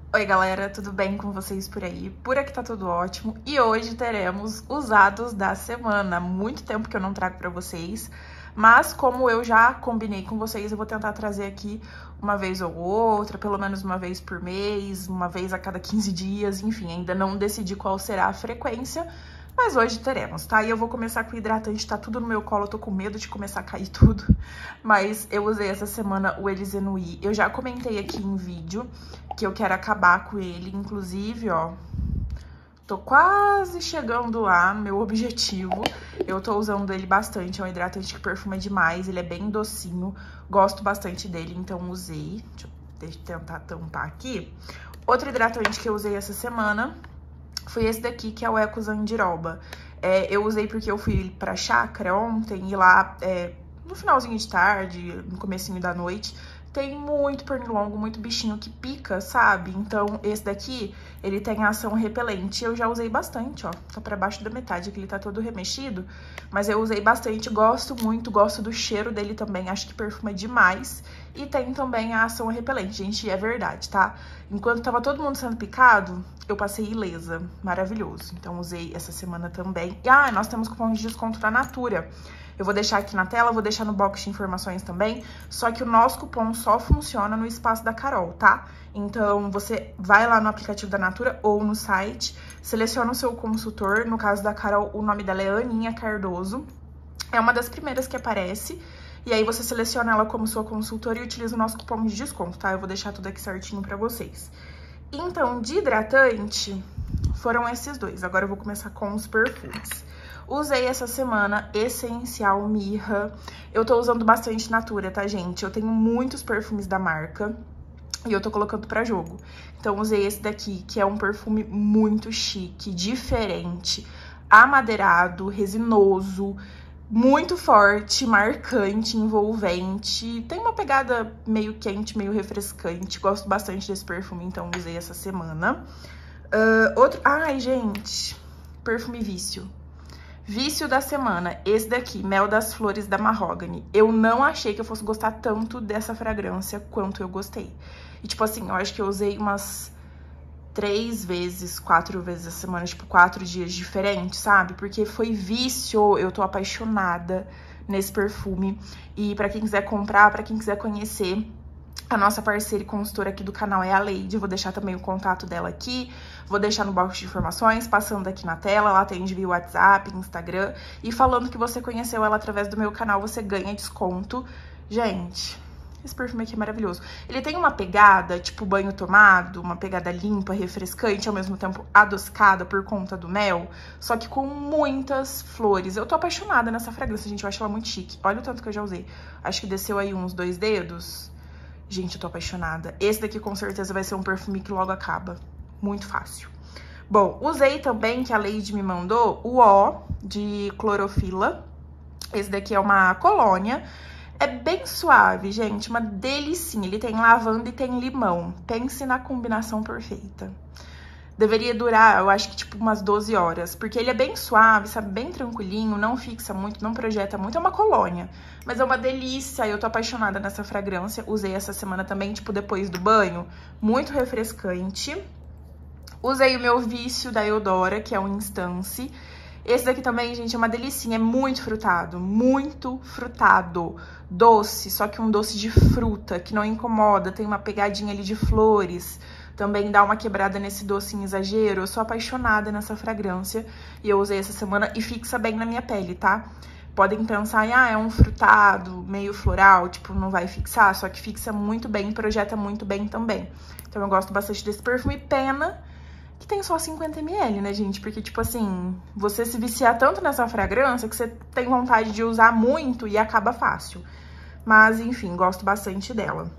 Oi galera, tudo bem com vocês por aí? Por aqui tá tudo ótimo e hoje teremos usados da semana. Muito tempo que eu não trago pra vocês, mas como eu já combinei com vocês, eu vou tentar trazer aqui uma vez ou outra, pelo menos uma vez por mês, uma vez a cada 15 dias, enfim, ainda não decidi qual será a frequência, mas hoje teremos, tá? E eu vou começar com o hidratante, tá tudo no meu colo, eu tô com medo de começar a cair tudo, mas eu usei essa semana o Elisenui. Eu já comentei aqui em vídeo que eu quero acabar com ele, inclusive, ó, tô quase chegando lá, meu objetivo. Eu tô usando ele bastante, é um hidratante que perfuma demais, ele é bem docinho, gosto bastante dele, então usei. Deixa eu tentar tampar aqui. Outro hidratante que eu usei essa semana foi esse daqui, que é o Eco Zandiroba. Eu usei porque eu fui pra chácara ontem e lá, no finalzinho de tarde, no comecinho da noite, tem muito pernilongo, muito bichinho que pica, sabe? Então, esse daqui, ele tem ação repelente. Eu já usei bastante, ó. Tá pra baixo da metade, que ele tá todo remexido. Mas eu usei bastante, gosto muito, gosto do cheiro dele também. Acho que perfuma demais. E tem também a ação repelente, gente, é verdade, tá? Enquanto tava todo mundo sendo picado, eu passei ilesa. Maravilhoso. Então, usei essa semana também. E, nós temos cupom de desconto da Natura. Eu vou deixar aqui na tela, vou deixar no box de informações também, só que o nosso cupom só funciona no espaço da Carol, tá? Então, você vai lá no aplicativo da Natura ou no site, seleciona o seu consultor, no caso da Carol, o nome dela é Aninha Cardoso, é uma das primeiras que aparece, e aí você seleciona ela como sua consultora e utiliza o nosso cupom de desconto, tá? Eu vou deixar tudo aqui certinho pra vocês. Então, de hidratante, foram esses dois. Agora eu vou começar com os perfumes. Usei essa semana Essencial Mirra. Eu tô usando bastante Natura, tá, gente? Eu tenho muitos perfumes da marca e eu tô colocando pra jogo. Então, usei esse daqui, que é um perfume muito chique, diferente, amadeirado, resinoso, muito forte, marcante, envolvente. Tem uma pegada meio quente, meio refrescante. Gosto bastante desse perfume, então usei essa semana. Ai, gente, perfume Vício. Vício da semana, esse daqui, Mel das Flores da Mahogany. Eu não achei que eu fosse gostar tanto dessa fragrância quanto eu gostei. E, tipo assim, eu acho que eu usei umas 3 vezes, 4 vezes a semana, tipo, 4 dias diferentes, sabe? Porque foi vício, eu tô apaixonada nesse perfume. E pra quem quiser comprar, pra quem quiser conhecer, a nossa parceira e consultora aqui do canal é a Leide, vou deixar também o contato dela aqui, vou deixar no box de informações, passando aqui na tela, ela atende via WhatsApp, Instagram, e falando que você conheceu ela através do meu canal, você ganha desconto. Gente, esse perfume aqui é maravilhoso. Ele tem uma pegada, tipo banho tomado, uma pegada limpa, refrescante, ao mesmo tempo adocicada por conta do mel, só que com muitas flores. Eu tô apaixonada nessa fragrância, gente, eu acho ela muito chique. Olha o tanto que eu já usei. Acho que desceu aí uns 2 dedos. Gente, eu tô apaixonada. Esse daqui com certeza vai ser um perfume que logo acaba. Muito fácil. Bom, usei também, que a Leide me mandou, o O de Clorofila. Esse daqui é uma colônia. É bem suave, gente, uma delicinha. Ele tem lavanda e tem limão. Pense na combinação perfeita. Deveria durar, eu acho que tipo umas 12 horas, porque ele é bem suave, sabe, bem tranquilinho, não fixa muito, não projeta muito, é uma colônia, mas é uma delícia, eu tô apaixonada nessa fragrância, usei essa semana também, tipo, depois do banho, muito refrescante. Usei o meu Vício da Eudora, que é um Instance. Esse daqui também, gente, é uma delicinha, é muito frutado, doce, só que um doce de fruta, que não incomoda, tem uma pegadinha ali de flores, também dá uma quebrada nesse docinho exagero. Eu sou apaixonada nessa fragrância e eu usei essa semana e fixa bem na minha pele, tá? Podem pensar, é um frutado, meio floral, tipo, não vai fixar, só que fixa muito bem, projeta muito bem também. Então eu gosto bastante desse perfume, pena que tem só 50 ml, né, gente? Porque, tipo assim, você se viciar tanto nessa fragrância que você tem vontade de usar muito e acaba fácil. Mas, enfim, gosto bastante dela.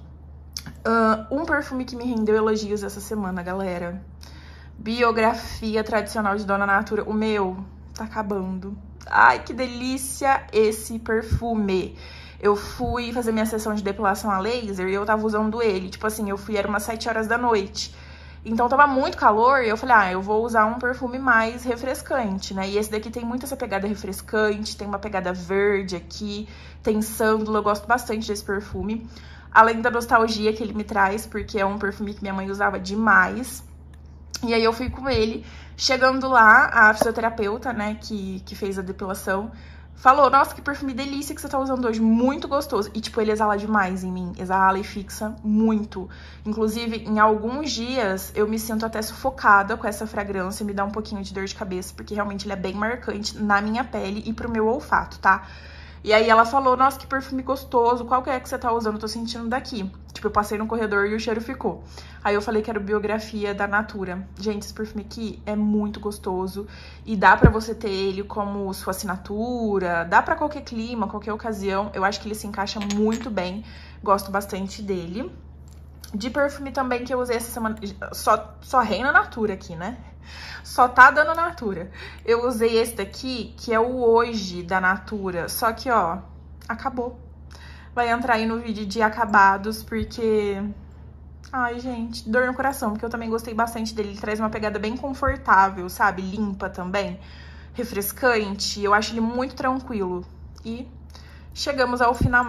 Um perfume que me rendeu elogios essa semana, galera. Biografia Tradicional de Dona Natura. O meu tá acabando. Ai, que delícia esse perfume. Eu fui fazer minha sessão de depilação a laser e eu tava usando ele. Tipo assim, era umas 7 horas da noite. Então tava muito calor e eu falei, eu vou usar um perfume mais refrescante, né? E esse daqui tem muito essa pegada refrescante, tem uma pegada verde aqui, tem sândalo, eu gosto bastante desse perfume. além da nostalgia que ele me traz, porque é um perfume que minha mãe usava demais. E aí eu fui com ele. Chegando lá, a fisioterapeuta, né, que fez a depilação, falou, nossa, que perfume delícia que você tá usando hoje, muito gostoso. E, tipo, ele exala demais em mim, exala e fixa muito. Inclusive, em alguns dias, eu me sinto até sufocada com essa fragrância, me dá um pouquinho de dor de cabeça, porque realmente ele é bem marcante na minha pele e pro meu olfato, tá? E aí ela falou, nossa, que perfume gostoso, qual que é que você tá usando? Eu tô sentindo daqui. Tipo, eu passei no corredor e o cheiro ficou. Aí eu falei que era o Biografia da Natura. Gente, esse perfume aqui é muito gostoso e dá pra você ter ele como sua assinatura, dá pra qualquer clima, qualquer ocasião. Eu acho que ele se encaixa muito bem, gosto bastante dele. De perfume também que eu usei essa semana, só reina Natura aqui, né? Só tá dando Natura. Eu usei esse daqui, que é o Hoje da Natura, só que, ó, acabou. Vai entrar aí no vídeo de acabados, porque... Ai, gente, dor no coração, porque eu também gostei bastante dele. Ele traz uma pegada bem confortável, sabe? Limpa também, refrescante. Eu acho ele muito tranquilo. E chegamos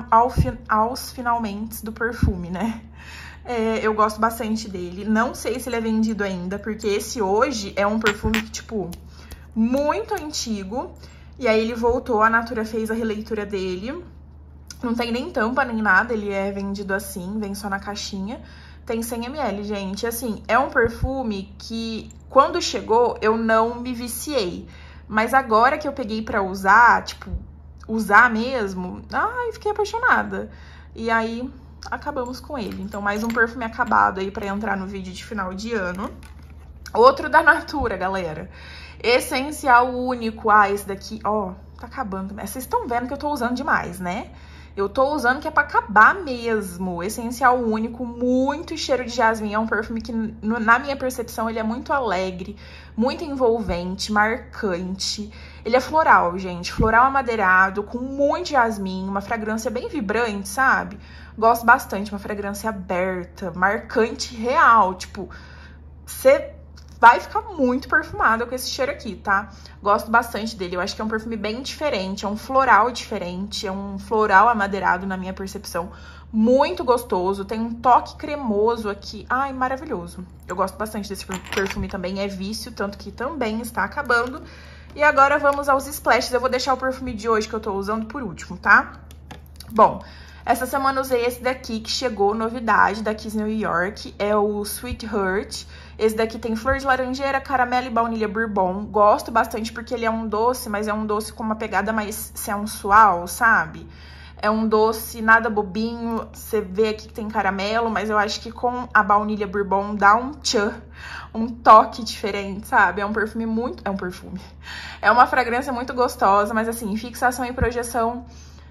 aos finalmente do perfume, né? Eu gosto bastante dele. Não sei se ele é vendido ainda, porque esse Hoje é um perfume que, tipo, muito antigo. E aí ele voltou, a Natura fez a releitura dele. Não tem nem tampa nem nada, ele é vendido assim, vem só na caixinha. Tem 100 ml, gente. Assim, é um perfume que, quando chegou, eu não me viciei. Mas agora que eu peguei pra usar, tipo, usar mesmo, ai, fiquei apaixonada. E aí... acabamos com ele. Então, mais um perfume acabado aí pra entrar no vídeo de final de ano. Outro da Natura, galera. Essencial Único. Ah, esse daqui, ó, tá acabando. Vocês estão vendo que eu tô usando demais, né? Eu tô usando que é pra acabar mesmo. Essencial Único, muito cheiro de jasmim. É um perfume que, na minha percepção, ele é muito alegre, muito envolvente, marcante. Ele é floral, gente. Floral amadeirado, com muito jasmim, uma fragrância bem vibrante, sabe? Gosto bastante, uma fragrância aberta, marcante, real. Tipo, você vai ficar muito perfumada com esse cheiro aqui, tá? Gosto bastante dele, eu acho que é um perfume bem diferente, é um floral diferente, é um floral amadeirado na minha percepção. Muito gostoso, tem um toque cremoso aqui, ai, maravilhoso. Eu gosto bastante desse perfume também, é vício, tanto que também está acabando. E agora vamos aos splashes, eu vou deixar o perfume de hoje que eu tô usando por último, tá? Bom... essa semana eu usei esse daqui, que chegou, novidade, da Kiss New York, é o Sweet Heart. Esse daqui tem flor de laranjeira, caramelo e baunilha bourbon. Gosto bastante porque ele é um doce, mas é um doce com uma pegada mais sensual, sabe? É um doce nada bobinho, você vê aqui que tem caramelo, mas eu acho que com a baunilha bourbon dá um tchan, um toque diferente, sabe? É um perfume muito... é uma fragrância muito gostosa, mas assim, fixação e projeção...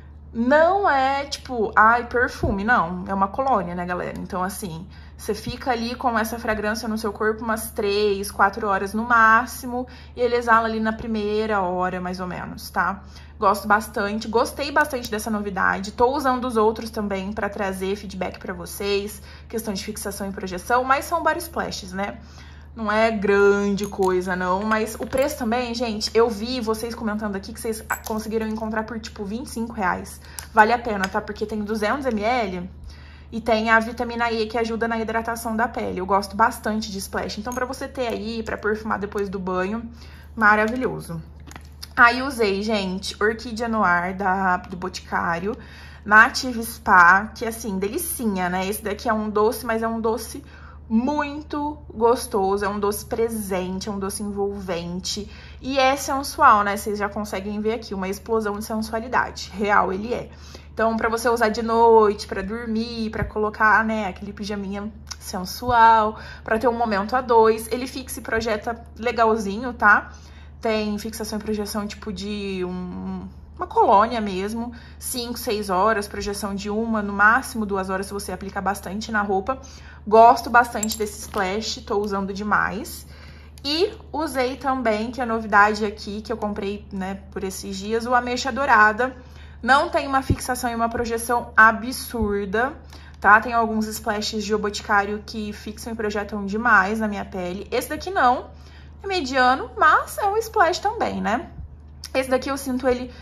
não é, tipo, ai, perfume, não. É uma colônia, né, galera? Então, assim, você fica ali com essa fragrância no seu corpo umas 3, 4 horas no máximo. E ele exala ali na primeira hora, mais ou menos, tá? Gosto bastante. Gostei bastante dessa novidade. Tô usando os outros também pra trazer feedback pra vocês. Questão de fixação e projeção. Mas são vários splashes, né? Não é grande coisa, não. Mas o preço também, gente, eu vi vocês comentando aqui que vocês conseguiram encontrar por, tipo, R$25. Vale a pena, tá? Porque tem 200 ml e tem a vitamina E que ajuda na hidratação da pele. Eu gosto bastante de splash. Então, pra você ter aí, pra perfumar depois do banho, maravilhoso. Aí usei, gente, Orquídea Noir do Boticário, Native Spa, que, assim, delicinha, né? Esse daqui é um doce, mas é um doce... muito gostoso, é um doce presente, é um doce envolvente e é sensual, né? Vocês já conseguem ver aqui, uma explosão de sensualidade, real ele é. Então, pra você usar de noite, pra dormir, pra colocar, né, aquele pijaminha sensual, pra ter um momento a dois, ele fixa e projeta legalzinho, tá? Tem fixação e projeção tipo de uma colônia mesmo, 5, 6 horas, projeção de 1, no máximo 2 horas se você aplicar bastante na roupa. Gosto bastante desse splash, tô usando demais. E usei também, que é a novidade aqui, que eu comprei, né, por esses dias, o Ameixa Dourada. Não tem uma fixação e uma projeção absurda, tá? Tem alguns splashes de O Boticário que fixam e projetam demais na minha pele. Esse daqui não, é mediano, mas é um splash também, né? Esse daqui eu sinto ele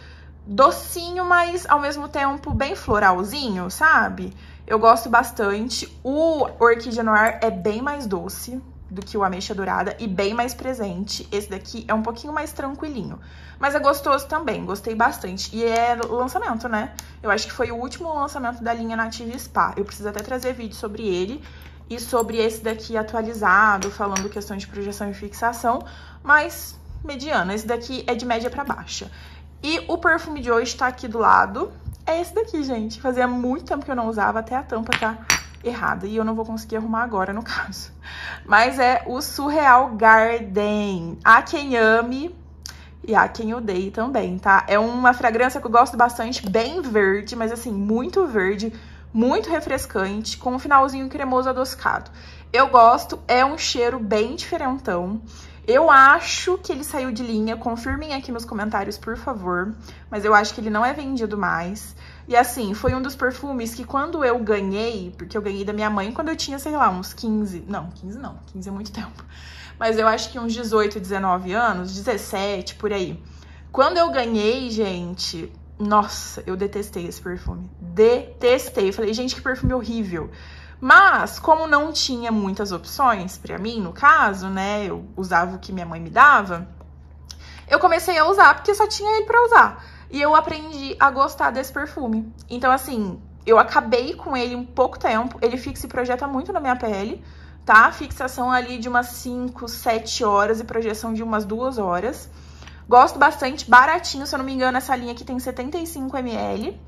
docinho, mas ao mesmo tempo bem floralzinho, sabe? Eu gosto bastante. O Orquídea Noir é bem mais doce do que o Ameixa Dourada e bem mais presente. Esse daqui é um pouquinho mais tranquilinho, mas é gostoso também, gostei bastante. E é lançamento, né? Eu acho que foi o último lançamento da linha Native Spa. Eu preciso até trazer vídeo sobre ele e sobre esse daqui atualizado, falando questão de projeção e fixação, mas mediano. Esse daqui é de média pra baixa. E o perfume de hoje tá aqui do lado. É esse daqui, gente. Fazia muito tempo que eu não usava, até a tampa tá errada. E eu não vou conseguir arrumar agora, no caso. Mas é o Surreal Garden. Há quem ame e há quem odeie também, tá? É uma fragrância que eu gosto bastante, bem verde, mas assim, muito verde, muito refrescante, com um finalzinho cremoso adocicado. Eu gosto, é um cheiro bem diferentão. Eu acho que ele saiu de linha, confirmem aqui nos comentários, por favor. Mas eu acho que ele não é vendido mais. E assim, foi um dos perfumes que quando eu ganhei, porque eu ganhei da minha mãe quando eu tinha, sei lá, uns 15... Não, 15 não, 15 é muito tempo. Mas eu acho que uns 18, 19 anos, 17, por aí. Quando eu ganhei, gente... Nossa, eu detestei esse perfume. Detestei. Falei, gente, que perfume horrível. Mas, como não tinha muitas opções pra mim, no caso, né, eu usava o que minha mãe me dava, eu comecei a usar, porque só tinha ele pra usar. E eu aprendi a gostar desse perfume. Então, assim, eu acabei com ele em pouco tempo, ele fixa e projeta muito na minha pele, tá? Fixação ali de umas 5, 7 horas e projeção de umas 2 horas. Gosto bastante, baratinho, se eu não me engano, essa linha aqui tem 75 ml.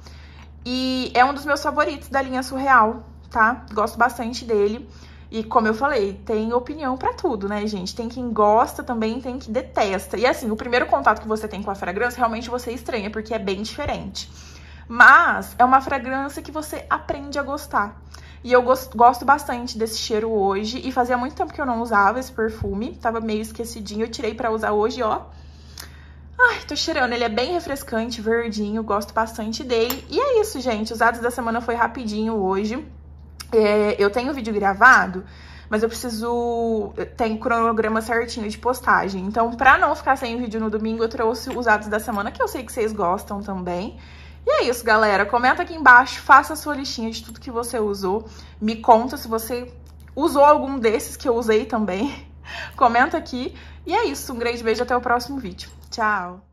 E é um dos meus favoritos da linha Surreal, tá? Gosto bastante dele. E como eu falei, tem opinião pra tudo, né, gente? Tem quem gosta também, tem quem detesta. E assim, o primeiro contato que você tem com a fragrância, realmente você estranha, porque é bem diferente. Mas é uma fragrância que você aprende a gostar. E eu gosto bastante desse cheiro hoje. E fazia muito tempo que eu não usava esse perfume. Tava meio esquecidinho, eu tirei pra usar hoje, ó. Ai, tô cheirando, ele é bem refrescante, verdinho, gosto bastante dele. E é isso, gente, usados da semana foi rapidinho hoje. Eu tenho vídeo gravado, mas eu preciso... Tem cronograma certinho de postagem. Então, pra não ficar sem vídeo no domingo, eu trouxe usados da semana, que eu sei que vocês gostam também. E é isso, galera. Comenta aqui embaixo, faça a sua listinha de tudo que você usou. Me conta se você usou algum desses que eu usei também. Comenta aqui. E é isso, um grande beijo, até o próximo vídeo. Tchau!